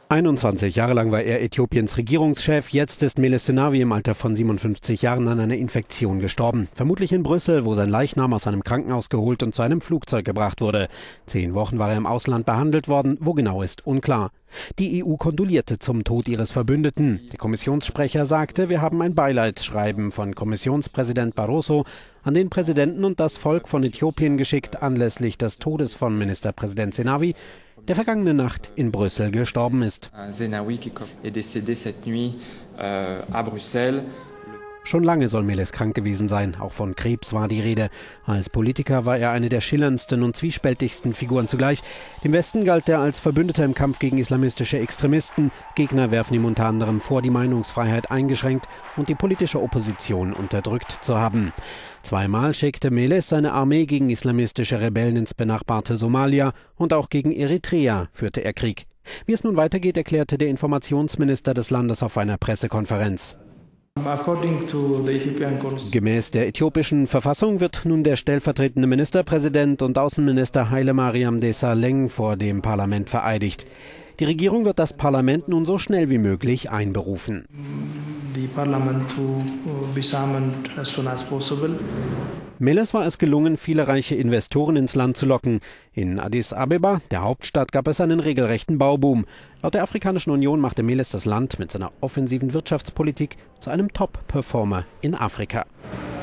21 Jahre lang war er Äthiopiens Regierungschef. Jetzt ist Meles Zenawi im Alter von 57 Jahren an einer Infektion gestorben. Vermutlich in Brüssel, wo sein Leichnam aus einem Krankenhaus geholt und zu einem Flugzeug gebracht wurde. 10 Wochen war er im Ausland behandelt worden. Wo genau ist unklar. Die EU kondolierte zum Tod ihres Verbündeten. Der Kommissionssprecher sagte, wir haben ein Beileidsschreiben von Kommissionspräsident Barroso an den Präsidenten und das Volk von Äthiopien geschickt anlässlich des Todes von Ministerpräsident Zenawi, der vergangene Nacht in Brüssel gestorben ist. Schon lange soll Meles krank gewesen sein, auch von Krebs war die Rede. Als Politiker war er eine der schillerndsten und zwiespältigsten Figuren zugleich. Dem Westen galt er als Verbündeter im Kampf gegen islamistische Extremisten. Gegner werfen ihm unter anderem vor, die Meinungsfreiheit eingeschränkt und die politische Opposition unterdrückt zu haben. 2-mal schickte Meles seine Armee gegen islamistische Rebellen ins benachbarte Somalia und auch gegen Eritrea führte er Krieg. Wie es nun weitergeht, erklärte der Informationsminister des Landes auf einer Pressekonferenz. Gemäß der äthiopischen Verfassung wird nun der stellvertretende Ministerpräsident und Außenminister Haile Mariam Desalegn vor dem Parlament vereidigt. Die Regierung wird das Parlament nun so schnell wie möglich einberufen. Meles war es gelungen, viele reiche Investoren ins Land zu locken. In Addis Abeba, der Hauptstadt, gab es einen regelrechten Bauboom. Laut der Afrikanischen Union machte Meles das Land mit seiner offensiven Wirtschaftspolitik zu einem Top-Performer in Afrika.